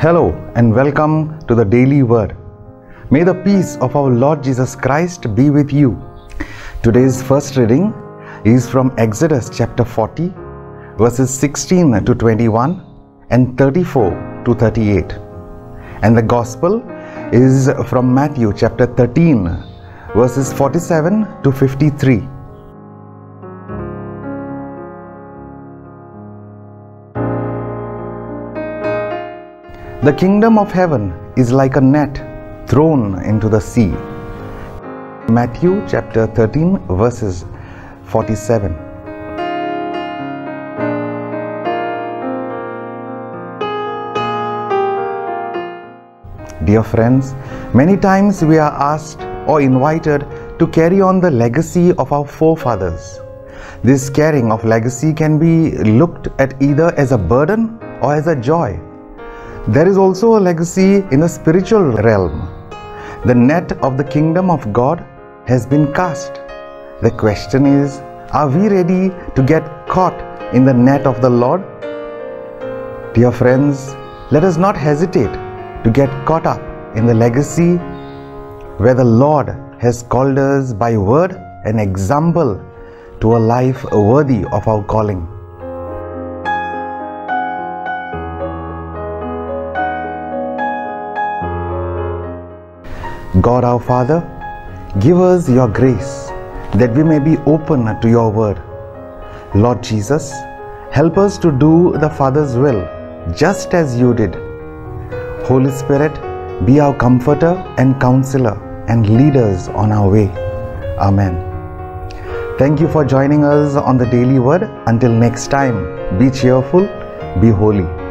Hello and welcome to the Daily Word. May the peace of our Lord Jesus Christ be with you. Today's first reading is from Exodus chapter 40, verses 16 to 21 and 34 to 38. And the Gospel is from Matthew chapter 13, verses 47 to 53. The kingdom of heaven is like a net thrown into the sea. Matthew chapter 13 verses 47. Dear friends, many times we are asked or invited to carry on the legacy of our forefathers. This carrying of legacy can be looked at either as a burden or as a joy. There is also a legacy in the spiritual realm. The net of the kingdom of God has been cast. The question is, are we ready to get caught in the net of the Lord? Dear friends, let us not hesitate to get caught up in the legacy where the Lord has called us by word and example to a life worthy of our calling. God our Father, give us your grace that we may be open to your word. Lord Jesus, help us to do the Father's will just as you did. Holy Spirit, be our comforter and counselor and lead us on our way. Amen. Thank you for joining us on the Daily Word. Until next time, be cheerful, be holy.